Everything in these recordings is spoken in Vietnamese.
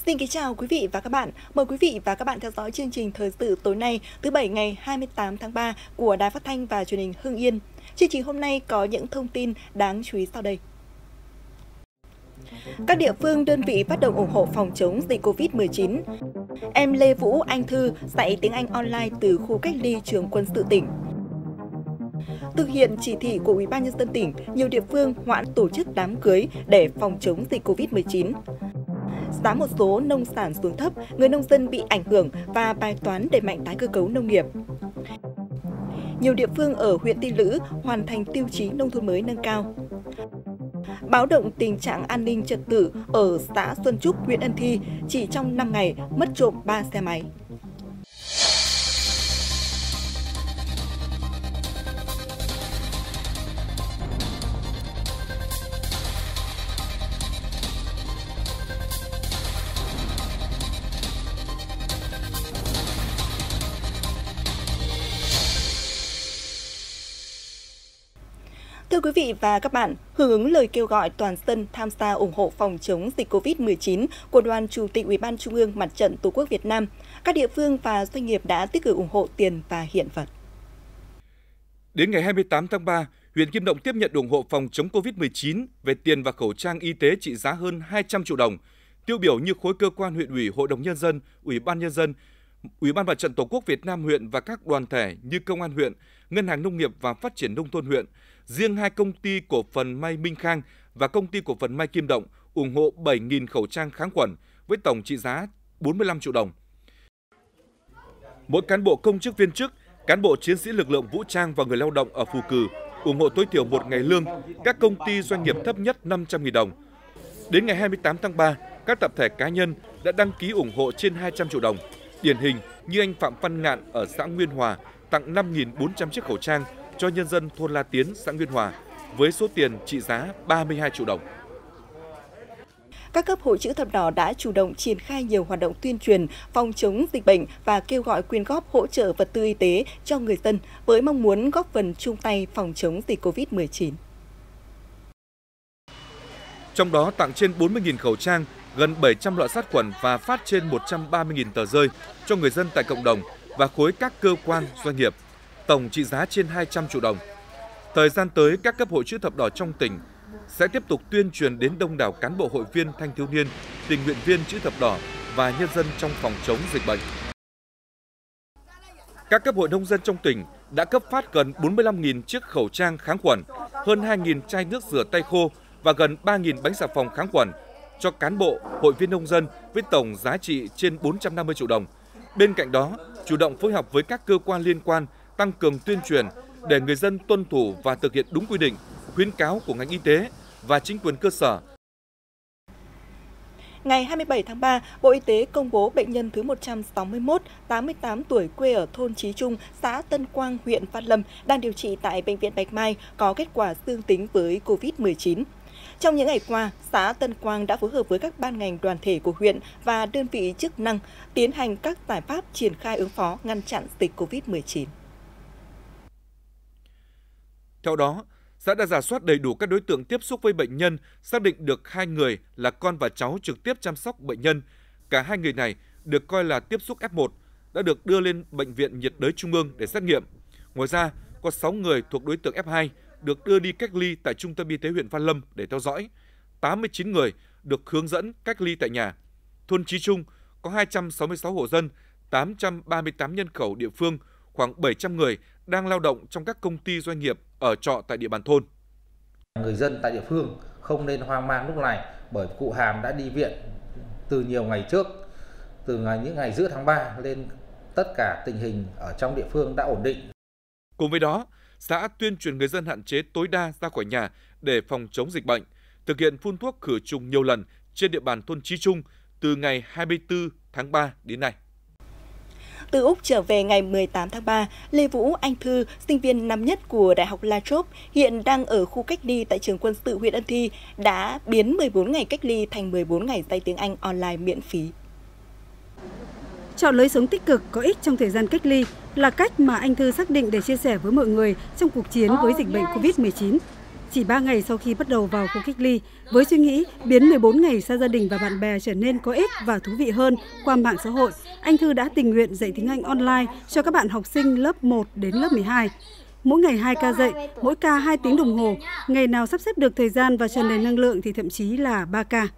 Xin kính chào quý vị và các bạn. Mời quý vị và các bạn theo dõi chương trình thời sự tối nay thứ Bảy ngày 28 tháng 3 của Đài Phát thanh và Truyền hình Hưng Yên. Chương trình hôm nay có những thông tin đáng chú ý sau đây. Các địa phương đơn vị phát động ủng hộ phòng chống dịch Covid-19. Em Lê Vũ Anh Thư dạy tiếng Anh online từ khu cách ly trường quân sự tỉnh. Thực hiện chỉ thị của Ủy ban Nhân dân tỉnh, nhiều địa phương hoãn tổ chức đám cưới để phòng chống dịch Covid-19. Giá một số nông sản xuống thấp, người nông dân bị ảnh hưởng và bài toán đẩy mạnh tái cơ cấu nông nghiệp. Nhiều địa phương ở huyện Tiên Lữ hoàn thành tiêu chí nông thôn mới nâng cao. Báo động tình trạng an ninh trật tự ở xã Xuân Trúc, huyện Ân Thi, chỉ trong 5 ngày mất trộm 3 xe máy. Thưa quý vị và các bạn, hưởng ứng lời kêu gọi toàn dân tham gia ủng hộ phòng chống dịch Covid-19 của Đoàn Chủ tịch Ủy ban Trung ương Mặt trận Tổ quốc Việt Nam, các địa phương và doanh nghiệp đã tích cực ủng hộ tiền và hiện vật. Đến ngày 28 tháng 3, huyện Kim Động tiếp nhận ủng hộ phòng chống Covid-19 về tiền và khẩu trang y tế trị giá hơn 200 triệu đồng. Tiêu biểu như khối cơ quan huyện ủy, hội đồng nhân dân, ủy ban nhân dân, Ủy ban Mặt trận Tổ quốc Việt Nam huyện và các đoàn thể như Công an huyện, Ngân hàng Nông nghiệp và Phát triển Nông thôn huyện, riêng hai công ty cổ phần may Minh Khang và công ty cổ phần may Kim Động ủng hộ 7.000 khẩu trang kháng khuẩn với tổng trị giá 45 triệu đồng. Mỗi cán bộ công chức viên chức, cán bộ chiến sĩ lực lượng vũ trang và người lao động ở Phù Cử ủng hộ tối thiểu một ngày lương, các công ty doanh nghiệp thấp nhất 500.000 đồng. Đến ngày 28 tháng 3, các tập thể cá nhân đã đăng ký ủng hộ trên 200 triệu đồng. Điển hình như anh Phạm Văn Ngạn ở xã Nguyên Hòa tặng 5.400 chiếc khẩu trang cho nhân dân thôn La Tiến, xã Nguyên Hòa với số tiền trị giá 32 triệu đồng. Các cấp hội chữ thập đỏ đã chủ động triển khai nhiều hoạt động tuyên truyền phòng chống dịch bệnh và kêu gọi quyên góp hỗ trợ vật tư y tế cho người dân với mong muốn góp phần chung tay phòng chống dịch Covid-19. Trong đó tặng trên 40.000 khẩu trang, gần 700 lọ sát khuẩn và phát trên 130.000 tờ rơi cho người dân tại cộng đồng và khối các cơ quan, doanh nghiệp, tổng trị giá trên 200 triệu đồng. Thời gian tới, các cấp hội chữ thập đỏ trong tỉnh sẽ tiếp tục tuyên truyền đến đông đảo cán bộ hội viên, thanh thiếu niên, tình nguyện viên chữ thập đỏ và nhân dân trong phòng chống dịch bệnh. Các cấp hội nông dân trong tỉnh đã cấp phát gần 45.000 chiếc khẩu trang kháng khuẩn, hơn 2.000 chai nước rửa tay khô và gần 3.000 bánh xà phòng kháng khuẩn cho cán bộ, hội viên nông dân với tổng giá trị trên 450 triệu đồng. Bên cạnh đó, chủ động phối hợp với các cơ quan liên quan tăng cường tuyên truyền để người dân tuân thủ và thực hiện đúng quy định, khuyến cáo của ngành y tế và chính quyền cơ sở. Ngày 27 tháng 3, Bộ Y tế công bố bệnh nhân thứ 161, 88 tuổi quê ở thôn Chí Trung, xã Tân Quang, huyện Văn Lâm đang điều trị tại Bệnh viện Bạch Mai có kết quả dương tính với COVID-19. Trong những ngày qua, xã Tân Quang đã phối hợp với các ban ngành đoàn thể của huyện và đơn vị chức năng tiến hành các giải pháp triển khai ứng phó ngăn chặn dịch COVID-19. Theo đó, xã đã rà soát đầy đủ các đối tượng tiếp xúc với bệnh nhân, xác định được 2 người là con và cháu trực tiếp chăm sóc bệnh nhân. Cả 2 người này được coi là tiếp xúc F1, đã được đưa lên Bệnh viện nhiệt đới Trung ương để xét nghiệm. Ngoài ra, có 6 người thuộc đối tượng F2 được đưa đi cách ly tại Trung tâm Y tế huyện Văn Lâm để theo dõi. 89 người được hướng dẫn cách ly tại nhà. Thôn Chí Trung có 266 hộ dân, 838 nhân khẩu địa phương, khoảng 700 người đang lao động trong các công ty doanh nghiệp ở trọ tại địa bàn thôn. Người dân tại địa phương không nên hoang mang lúc này bởi cụ Hàm đã đi viện từ nhiều ngày trước, từ những ngày giữa tháng 3 lên tất cả tình hình ở trong địa phương đã ổn định. Cùng với đó, xã tuyên truyền người dân hạn chế tối đa ra khỏi nhà để phòng chống dịch bệnh, thực hiện phun thuốc khử trùng nhiều lần trên địa bàn thôn Chí Trung từ ngày 24 tháng 3 đến nay. Từ Úc trở về ngày 18 tháng 3, Lê Vũ Anh Thư, sinh viên năm nhất của Đại học La Trobe, hiện đang ở khu cách ly tại trường quân sự huyện Ân Thi, đã biến 14 ngày cách ly thành 14 ngày dạy tiếng Anh online miễn phí. Chọn lối sống tích cực có ích trong thời gian cách ly là cách mà anh Thư xác định để chia sẻ với mọi người trong cuộc chiến với dịch bệnh Covid-19. chỉ 3 ngày sau khi bắt đầu vào khu cách ly, với suy nghĩ biến 14 ngày xa gia đình và bạn bè trở nên có ích và thú vị hơn qua mạng xã hội, anh Thư đã tình nguyện dạy tiếng Anh online cho các bạn học sinh lớp 1 đến lớp 12. Mỗi ngày 2 ca dạy, mỗi ca 2 tiếng đồng hồ, ngày nào sắp xếp được thời gian và tràn đầy năng lượng thì thậm chí là 3 ca.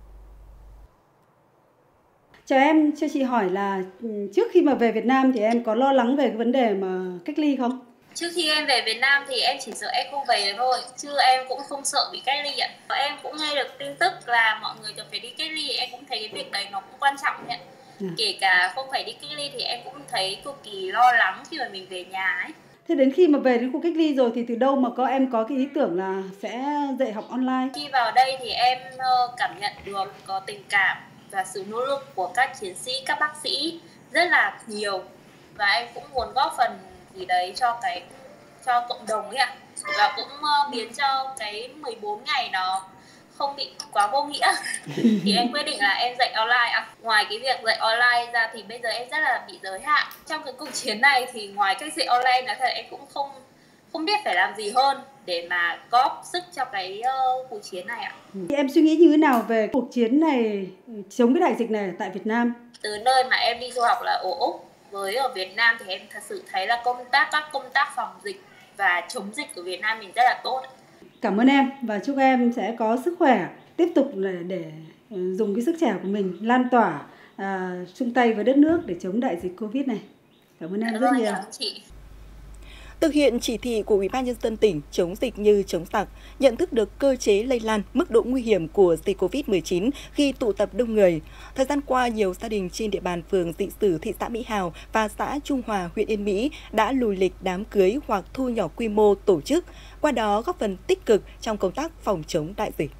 Chào em, cho chị hỏi là trước khi mà về Việt Nam thì em có lo lắng về cái vấn đề mà cách ly không? Trước khi em về Việt Nam thì em chỉ sợ em không về thôi, chứ em cũng không sợ bị cách ly ạ. Em cũng nghe được tin tức là mọi người cần phải đi cách ly, em cũng thấy cái việc đấy nó cũng quan trọng ạ. Kể cả không phải đi cách ly thì em cũng thấy cực kỳ lo lắng khi mà mình về nhà ấy. Thế đến khi mà về đến khu cách ly rồi thì từ đâu mà em có cái ý tưởng là sẽ dạy học online? Khi vào đây thì em cảm nhận được có tình cảm và sự nỗ lực của các chiến sĩ, các bác sĩ rất là nhiều, và em cũng muốn góp phần gì đấy cho cộng đồng ấy ạ, và cũng biến cho cái 14 ngày nó không bị quá vô nghĩa. Thì em quyết định là em dạy online ạ. Ngoài cái việc dạy online ra thì bây giờ em rất là bị giới hạn trong cái cuộc chiến này, thì ngoài cách dạy online nói thật em cũng không biết phải làm gì hơn để mà góp sức cho cái cuộc chiến này ạ. Em suy nghĩ như thế nào về cuộc chiến này chống cái đại dịch này tại Việt Nam? Từ nơi mà em đi du học là ở Úc với ở Việt Nam thì em thật sự thấy là các công tác phòng dịch và chống dịch của Việt Nam mình rất là tốt. Cảm ơn em và chúc em sẽ có sức khỏe, tiếp tục để dùng cái sức trẻ của mình lan tỏa, chung tay với đất nước để chống đại dịch Covid này. Cảm ơn em rất nhiều. Thực hiện chỉ thị của Ủy ban Nhân dân tỉnh chống dịch như chống giặc, nhận thức được cơ chế lây lan, mức độ nguy hiểm của dịch Covid-19 khi tụ tập đông người. Thời gian qua, nhiều gia đình trên địa bàn phường Dị Sử, thị xã Mỹ Hào và xã Trung Hòa, huyện Yên Mỹ đã lùi lịch đám cưới hoặc thu nhỏ quy mô tổ chức, qua đó góp phần tích cực trong công tác phòng chống đại dịch.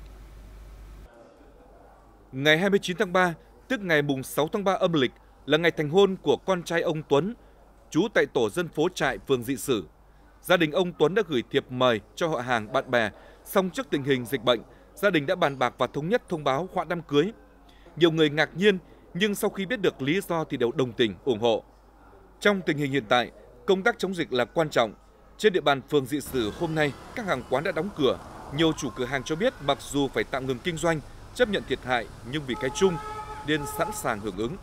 Ngày 29 tháng 3, tức ngày mùng 6 tháng 3 âm lịch, là ngày thành hôn của con trai ông Tuấn, trú tại tổ dân phố Trại, phường Dị Sử. Gia đình ông Tuấn đã gửi thiệp mời cho họ hàng, bạn bè, song trước tình hình dịch bệnh, gia đình đã bàn bạc và thống nhất thông báo hoãn đám cưới. Nhiều người ngạc nhiên, nhưng sau khi biết được lý do thì đều đồng tình, ủng hộ. Trong tình hình hiện tại, công tác chống dịch là quan trọng. Trên địa bàn phường Dị Sử hôm nay, các hàng quán đã đóng cửa. Nhiều chủ cửa hàng cho biết mặc dù phải tạm ngừng kinh doanh, chấp nhận thiệt hại, nhưng vì cái chung nên sẵn sàng hưởng ứng.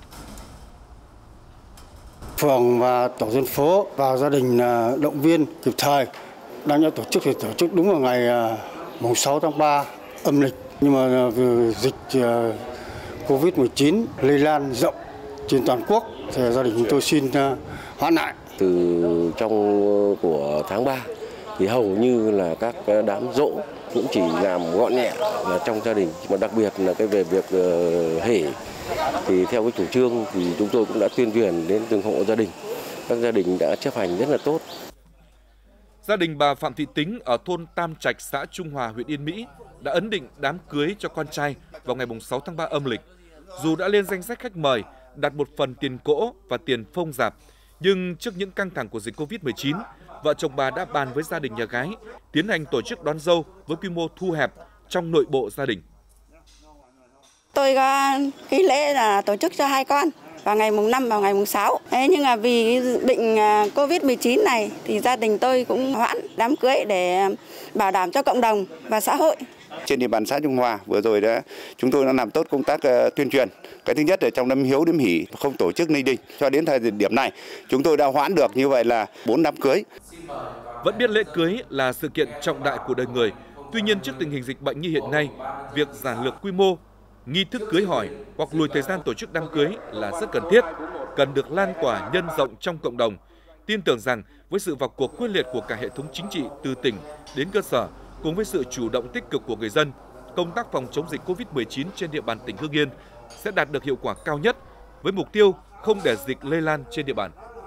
Phường và tổ dân phố và gia đình động viên kịp thời. Đang nhận tổ chức đúng vào ngày mùng 6 tháng 3 âm lịch. Nhưng mà dịch Covid-19 lây lan rộng trên toàn quốc thì gia đình chúng tôi xin hoãn lại. Từ trong của tháng 3 thì hầu như là các đám giỗ cũng chỉ làm gọn nhẹ là trong gia đình, mà đặc biệt là cái về việc hỉ thì theo cái chủ trương thì chúng tôi cũng đã tuyên truyền đến từng hộ gia đình. Các gia đình đã chấp hành rất là tốt. Gia đình bà Phạm Thị Tính ở thôn Tam Trạch, xã Trung Hòa, huyện Yên Mỹ đã ấn định đám cưới cho con trai vào ngày 6 tháng 3 âm lịch. Dù đã lên danh sách khách mời, đặt một phần tiền cỗ và tiền phông rạp, nhưng trước những căng thẳng của dịch Covid-19, vợ chồng bà đã bàn với gia đình nhà gái tiến hành tổ chức đón dâu với quy mô thu hẹp trong nội bộ gia đình. Tôi có cái lễ là tổ chức cho 2 con vào ngày mùng 5 và ngày mùng 6. Thế nhưng mà vì bệnh Covid-19 này thì gia đình tôi cũng hoãn đám cưới để bảo đảm cho cộng đồng và xã hội. Trên địa bàn xã Trung Hòa vừa rồi chúng tôi đã làm tốt công tác tuyên truyền. Cái thứ nhất là trong đám hiếu đám hỉ không tổ chức ninh đình. Cho đến thời điểm này chúng tôi đã hoãn được như vậy là 4 đám cưới. Vẫn biết lễ cưới là sự kiện trọng đại của đời người. Tuy nhiên trước tình hình dịch bệnh như hiện nay, việc giản lược quy mô, nghi thức cưới hỏi hoặc lùi thời gian tổ chức đám cưới là rất cần thiết, cần được lan tỏa nhân rộng trong cộng đồng. Tin tưởng rằng với sự vào cuộc quyết liệt của cả hệ thống chính trị từ tỉnh đến cơ sở, cùng với sự chủ động tích cực của người dân, công tác phòng chống dịch Covid-19 trên địa bàn tỉnh Hưng Yên sẽ đạt được hiệu quả cao nhất với mục tiêu không để dịch lây lan trên địa bàn.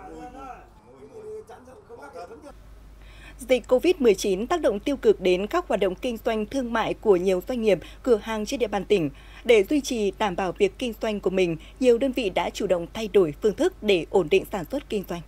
Dịch Covid-19 tác động tiêu cực đến các hoạt động kinh doanh thương mại của nhiều doanh nghiệp, cửa hàng trên địa bàn tỉnh. Để duy trì đảm bảo việc kinh doanh của mình, nhiều đơn vị đã chủ động thay đổi phương thức để ổn định sản xuất kinh doanh.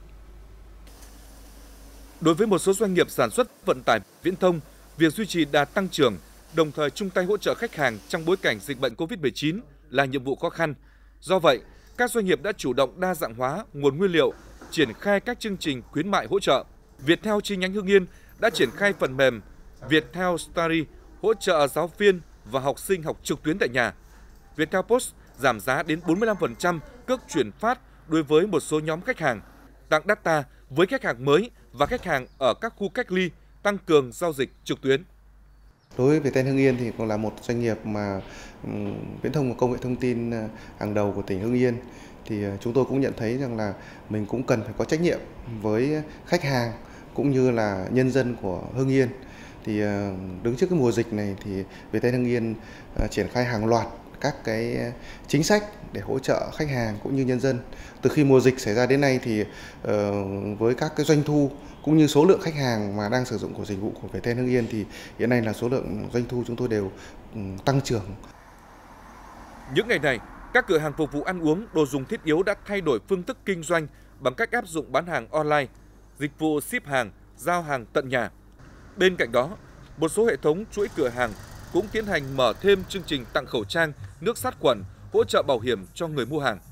Đối với một số doanh nghiệp sản xuất vận tải viễn thông, việc duy trì đà tăng trưởng, đồng thời chung tay hỗ trợ khách hàng trong bối cảnh dịch bệnh Covid-19 là nhiệm vụ khó khăn. Do vậy, các doanh nghiệp đã chủ động đa dạng hóa nguồn nguyên liệu, triển khai các chương trình khuyến mại hỗ trợ. Viettel chi nhánh Hưng Yên đã triển khai phần mềm Viettel Study hỗ trợ giáo viên và học sinh học trực tuyến tại nhà. Viettel Post giảm giá đến 45% cước chuyển phát đối với một số nhóm khách hàng, tặng data với khách hàng mới và khách hàng ở các khu cách ly, tăng cường giao dịch trực tuyến. Đối với Viettel Hưng Yên thì cũng là một doanh nghiệp mà viễn thông và công nghệ thông tin hàng đầu của tỉnh Hưng Yên, thì chúng tôi cũng nhận thấy rằng là mình cũng cần phải có trách nhiệm với khách hàng cũng như là nhân dân của Hưng Yên. Thì đứng trước cái mùa dịch này thì Viettel Hưng Yên triển khai hàng loạt các cái chính sách để hỗ trợ khách hàng cũng như nhân dân. Từ khi mùa dịch xảy ra đến nay thì với các cái doanh thu cũng như số lượng khách hàng mà đang sử dụng của dịch vụ của Viettel Hưng Yên thì hiện nay là số lượng doanh thu chúng tôi đều tăng trưởng. Những ngày này, các cửa hàng phục vụ ăn uống, đồ dùng thiết yếu đã thay đổi phương thức kinh doanh bằng cách áp dụng bán hàng online, dịch vụ ship hàng, giao hàng tận nhà. Bên cạnh đó, một số hệ thống chuỗi cửa hàng cũng tiến hành mở thêm chương trình tặng khẩu trang, nước sát khuẩn, hỗ trợ bảo hiểm cho người mua hàng.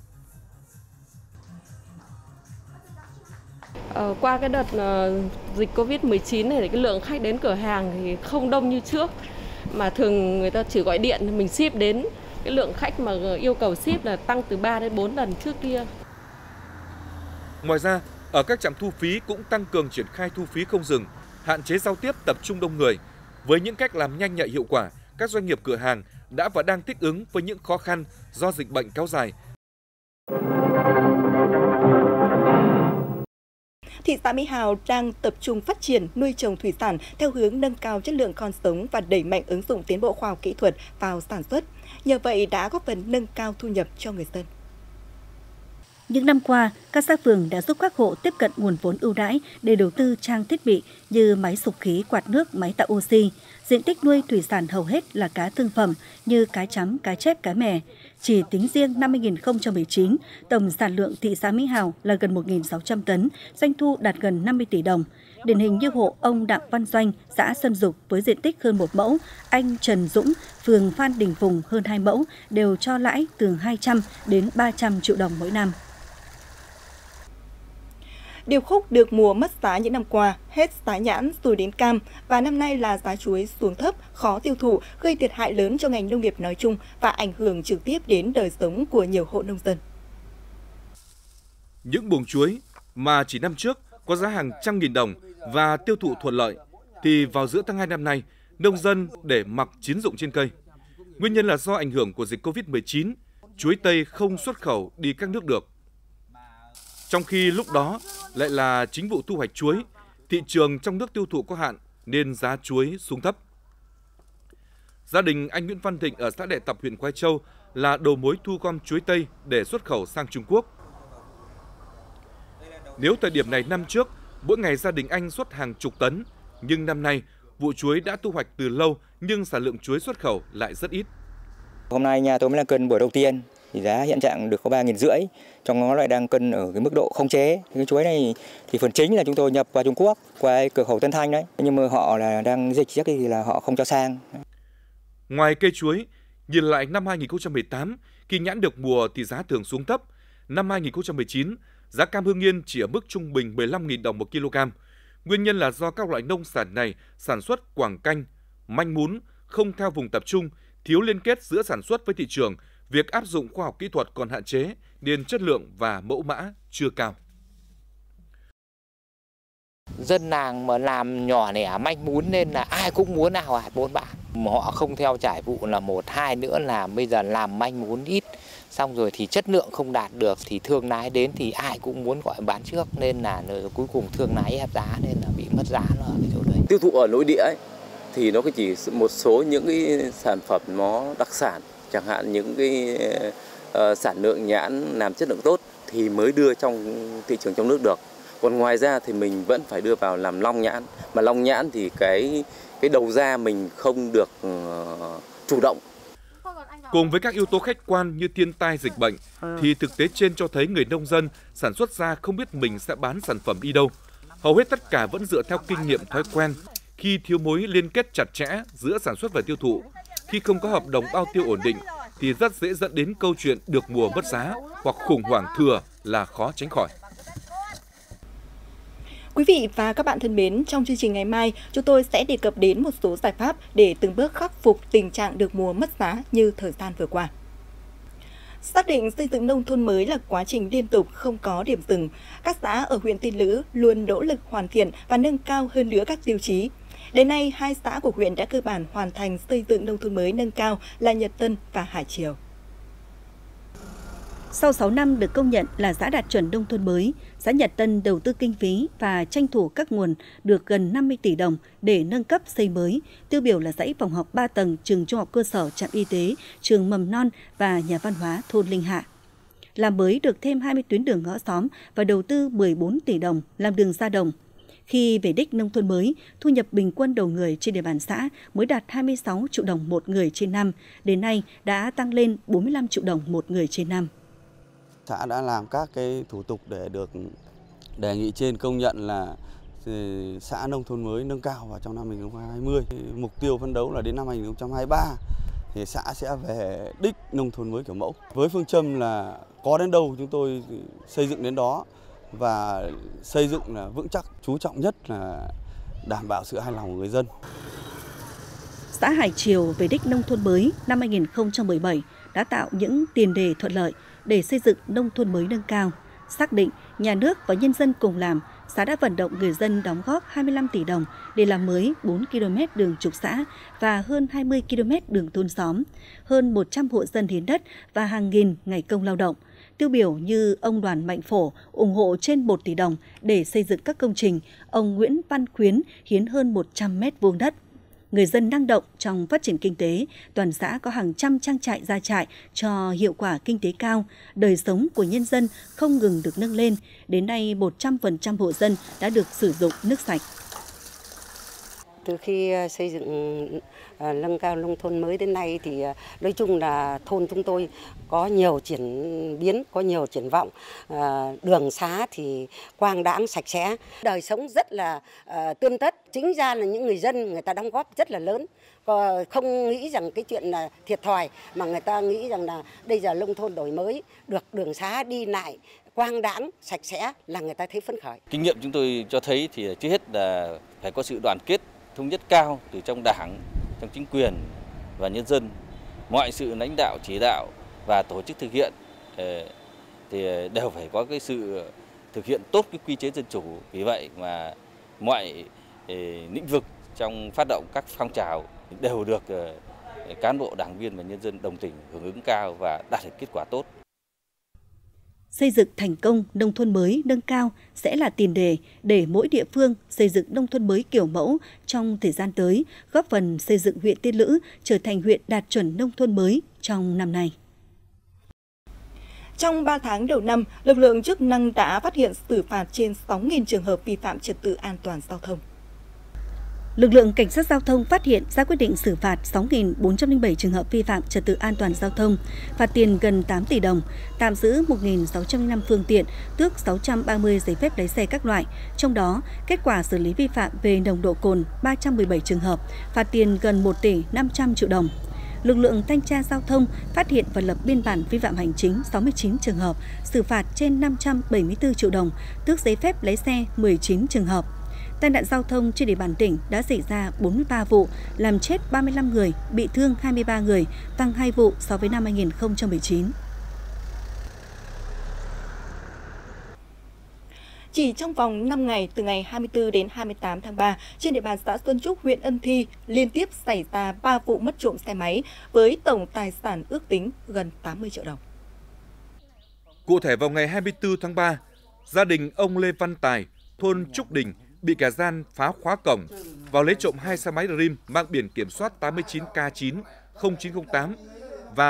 Qua cái đợt dịch Covid-19 này thì cái lượng khách đến cửa hàng thì không đông như trước, mà thường người ta chỉ gọi điện mình ship đến. Cái lượng khách mà yêu cầu ship là tăng từ 3 đến 4 lần trước kia. Ngoài ra, ở các trạm thu phí cũng tăng cường triển khai thu phí không dừng, hạn chế giao tiếp tập trung đông người. Với những cách làm nhanh nhạy hiệu quả, các doanh nghiệp cửa hàng đã và đang thích ứng với những khó khăn do dịch bệnh kéo dài. Thị xã Mỹ Hào đang tập trung phát triển nuôi trồng thủy sản theo hướng nâng cao chất lượng con sống và đẩy mạnh ứng dụng tiến bộ khoa học kỹ thuật vào sản xuất. Nhờ vậy đã góp phần nâng cao thu nhập cho người dân. Những năm qua, các xã phường đã giúp các hộ tiếp cận nguồn vốn ưu đãi để đầu tư trang thiết bị như máy sục khí, quạt nước, máy tạo oxy. Diện tích nuôi thủy sản hầu hết là cá thương phẩm như cá chấm, cá chép, cá mè. Chỉ tính riêng năm 2019, tổng sản lượng thị xã Mỹ Hào là gần 1.600 tấn, doanh thu đạt gần 50 tỷ đồng. Điển hình như hộ ông Đặng Văn Doanh, xã Xuân Dục với diện tích hơn 1 mẫu, anh Trần Dũng, phường Phan Đình Phùng hơn 2 mẫu, đều cho lãi từ 200 đến 300 triệu đồng mỗi năm. Điệp khúc được mùa mất giá những năm qua, hết giá nhãn rồi đến cam và năm nay là giá chuối xuống thấp, khó tiêu thụ, gây thiệt hại lớn cho ngành nông nghiệp nói chung và ảnh hưởng trực tiếp đến đời sống của nhiều hộ nông dân. Những buồng chuối mà chỉ năm trước có giá hàng trăm nghìn đồng và tiêu thụ thuận lợi, thì vào giữa tháng 2 năm nay, nông dân để mặc chín rụng trên cây. Nguyên nhân là do ảnh hưởng của dịch Covid-19, chuối Tây không xuất khẩu đi các nước được. Trong khi lúc đó lại là chính vụ thu hoạch chuối, thị trường trong nước tiêu thụ có hạn nên giá chuối xuống thấp. Gia đình anh Nguyễn Văn Thịnh ở xã Đệ Tập, huyện Khoái Châu là đầu mối thu gom chuối Tây để xuất khẩu sang Trung Quốc. Nếu thời điểm này năm trước, mỗi ngày gia đình anh xuất hàng chục tấn, nhưng năm nay vụ chuối đã thu hoạch từ lâu nhưng sản lượng chuối xuất khẩu lại rất ít. Hôm nay nhà tôi mới là cân bữa đầu tiên, thì giá hiện trạng được có 3.500, trong nó lại đang cân ở cái mức độ không chế. Cái chuối này thì phần chính là chúng tôi nhập vào Trung Quốc qua cửa khẩu Tân Thanh đấy, nhưng mà họ là đang dịch chắc thì là họ không cho sang. Ngoài cây chuối, nhìn lại năm 2018, khi nhãn được mùa thì giá thường xuống thấp. Năm 2019, giá cam Hưng Yên chỉ ở mức trung bình 15.000 đồng một kg. Nguyên nhân là do các loại nông sản này sản xuất quảng canh, manh mún, không theo vùng tập trung, thiếu liên kết giữa sản xuất với thị trường, việc áp dụng khoa học kỹ thuật còn hạn chế, nên chất lượng và mẫu mã chưa cao. Dân làng mà làm nhỏ lẻ manh mún nên là ai cũng muốn ào ạt buôn bán. Họ không theo trải vụ là một, hai nữa là bây giờ làm manh mún ít, xong rồi thì chất lượng không đạt được thì thương lái đến thì ai cũng muốn gọi bán trước, nên là cuối cùng thương lái ép giá nên là bị mất giá ở cái chỗ đấy. Tiêu thụ ở nội địa ấy, thì nó chỉ một số những cái sản phẩm nó đặc sản, chẳng hạn những cái sản lượng nhãn làm chất lượng tốt thì mới đưa trong thị trường trong nước được. Còn ngoài ra thì mình vẫn phải đưa vào làm long nhãn, mà long nhãn thì cái đầu ra mình không được chủ động. Cùng với các yếu tố khách quan như thiên tai, dịch bệnh, thì thực tế trên cho thấy người nông dân sản xuất ra không biết mình sẽ bán sản phẩm đi đâu. Hầu hết tất cả vẫn dựa theo kinh nghiệm thói quen, khi thiếu mối liên kết chặt chẽ giữa sản xuất và tiêu thụ. Khi không có hợp đồng bao tiêu ổn định thì rất dễ dẫn đến câu chuyện được mùa mất giá hoặc khủng hoảng thừa là khó tránh khỏi. Quý vị và các bạn thân mến, trong chương trình ngày mai, chúng tôi sẽ đề cập đến một số giải pháp để từng bước khắc phục tình trạng được mùa mất giá như thời gian vừa qua. Xác định xây dựng nông thôn mới là quá trình liên tục không có điểm dừng. Các xã ở huyện Tiên Lữ luôn nỗ lực hoàn thiện và nâng cao hơn nữa các tiêu chí. Đến nay, 2 xã của huyện đã cơ bản hoàn thành xây dựng nông thôn mới nâng cao là Nhật Tân và Hải Triều. Sau 6 năm được công nhận là xã đạt chuẩn nông thôn mới, xã Nhật Tân đầu tư kinh phí và tranh thủ các nguồn được gần 50 tỷ đồng để nâng cấp xây mới, tiêu biểu là dãy phòng học 3 tầng, trường trung học cơ sở, trạm y tế, trường mầm non và nhà văn hóa thôn Linh Hạ. Làm mới được thêm 20 tuyến đường ngõ xóm và đầu tư 14 tỷ đồng làm đường ra đồng. Khi về đích nông thôn mới, thu nhập bình quân đầu người trên địa bàn xã mới đạt 26 triệu đồng một người trên năm, đến nay đã tăng lên 45 triệu đồng một người trên năm. Xã đã làm các cái thủ tục để được đề nghị trên công nhận là xã nông thôn mới nâng cao vào trong năm 2020. Mục tiêu phấn đấu là đến năm 2023 thì xã sẽ về đích nông thôn mới kiểu mẫu. Với phương châm là có đến đâu chúng tôi xây dựng đến đó và xây dựng là vững chắc, chú trọng nhất là đảm bảo sự hài lòng của người dân. Xã Hải Triều về đích nông thôn mới năm 2017 đã tạo những tiền đề thuận lợi để xây dựng nông thôn mới nâng cao. Xác định nhà nước và nhân dân cùng làm, xã đã vận động người dân đóng góp 25 tỷ đồng để làm mới 4 km đường trục xã và hơn 20 km đường thôn xóm, hơn 100 hộ dân hiến đất và hàng nghìn ngày công lao động. Tiêu biểu như ông Đoàn Mạnh Phổ ủng hộ trên 1 tỷ đồng để xây dựng các công trình, ông Nguyễn Văn Khuyến hiến hơn 100 mét vuông đất. Người dân năng động trong phát triển kinh tế, toàn xã có hàng trăm trang trại gia trại cho hiệu quả kinh tế cao, đời sống của nhân dân không ngừng được nâng lên. Đến nay, 100% hộ dân đã được sử dụng nước sạch. Từ khi xây dựng nâng cao nông thôn mới đến nay thì nói chung là thôn chúng tôi có nhiều chuyển biến, có nhiều triển vọng. Đường xá thì quang đãng sạch sẽ, đời sống rất là tươm tất. Chính ra là những người dân người ta đóng góp rất là lớn. Không nghĩ rằng cái chuyện là thiệt thòi mà người ta nghĩ rằng là bây giờ nông thôn đổi mới, được đường xá đi lại quang đãng sạch sẽ là người ta thấy phấn khởi. Kinh nghiệm chúng tôi cho thấy thì trước hết là phải có sự đoàn kết, thống nhất cao từ trong Đảng, trong chính quyền và nhân dân. Mọi sự lãnh đạo, chỉ đạo và tổ chức thực hiện thì đều phải có cái sự thực hiện tốt cái quy chế dân chủ. Vì vậy mà mọi lĩnh vực trong phát động các phong trào đều được cán bộ, đảng viên và nhân dân đồng tình, hưởng ứng cao và đạt được kết quả tốt. Xây dựng thành công nông thôn mới nâng cao sẽ là tiền đề để mỗi địa phương xây dựng nông thôn mới kiểu mẫu trong thời gian tới, góp phần xây dựng huyện Tiên Lữ trở thành huyện đạt chuẩn nông thôn mới trong năm nay. Trong 3 tháng đầu năm, lực lượng chức năng đã phát hiện xử phạt trên 6.000 trường hợp vi phạm trật tự an toàn giao thông. Lực lượng cảnh sát giao thông phát hiện ra quyết định xử phạt 6.407 trường hợp vi phạm trật tự an toàn giao thông, phạt tiền gần 8 tỷ đồng, tạm giữ 1.605 phương tiện, tước 630 giấy phép lái xe các loại. Trong đó, kết quả xử lý vi phạm về nồng độ cồn 317 trường hợp, phạt tiền gần 1 tỷ 500 triệu đồng. Lực lượng thanh tra giao thông phát hiện và lập biên bản vi phạm hành chính 69 trường hợp, xử phạt trên 574 triệu đồng, tước giấy phép lái xe 19 trường hợp. Tai nạn giao thông trên địa bàn tỉnh đã xảy ra 43 vụ, làm chết 35 người, bị thương 23 người, tăng 2 vụ so với năm 2019. Chỉ trong vòng 5 ngày, từ ngày 24 đến 28 tháng 3, trên địa bàn xã Xuân Trúc, huyện Ân Thi liên tiếp xảy ra 3 vụ mất trộm xe máy với tổng tài sản ước tính gần 80 triệu đồng. Cụ thể vào ngày 24 tháng 3, gia đình ông Lê Văn Tài, thôn Trúc Đình bị kẻ gian phá khóa cổng, vào lấy trộm 2 xe máy Dream mang biển kiểm soát 89K90908 và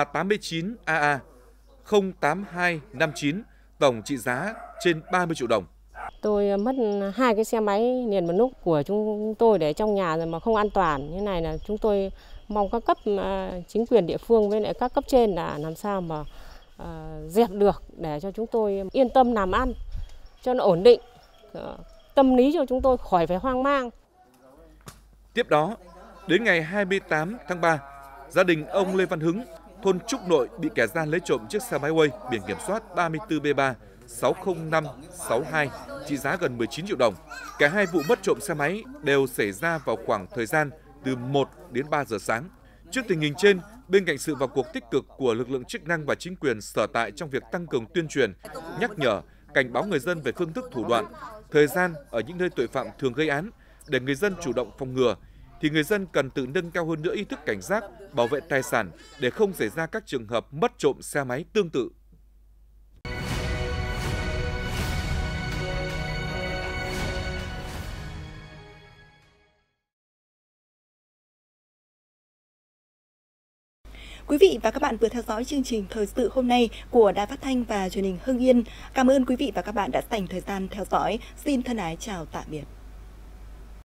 89AA08259, tổng trị giá trên 30 triệu đồng. Tôi mất 2 cái xe máy liền một lúc của chúng tôi để trong nhà rồi mà không an toàn. Như này là chúng tôi mong các cấp chính quyền địa phương với lại các cấp trên là làm sao mà dẹp được để cho chúng tôi yên tâm làm ăn, cho nó ổn định. Tâm lý cho chúng tôi khỏi phải hoang mang. Tiếp đó, đến ngày 28 tháng 3, gia đình ông Lê Văn Hứng, thôn Trúc Nội bị kẻ gian lấy trộm chiếc xe máy Way biển kiểm soát 34B3 60562 trị giá gần 19 triệu đồng. Cả hai vụ mất trộm xe máy đều xảy ra vào khoảng thời gian từ 1 đến 3 giờ sáng. Trước tình hình trên, bên cạnh sự vào cuộc tích cực của lực lượng chức năng và chính quyền sở tại trong việc tăng cường tuyên truyền, nhắc nhở, cảnh báo người dân về phương thức thủ đoạn, thời gian ở những nơi tội phạm thường gây án để người dân chủ động phòng ngừa, thì người dân cần tự nâng cao hơn nữa ý thức cảnh giác, bảo vệ tài sản để không xảy ra các trường hợp mất trộm xe máy tương tự. Quý vị và các bạn vừa theo dõi chương trình Thời sự hôm nay của Đài Phát thanh và Truyền hình Hưng Yên. Cảm ơn quý vị và các bạn đã dành thời gian theo dõi. Xin thân ái chào tạm biệt.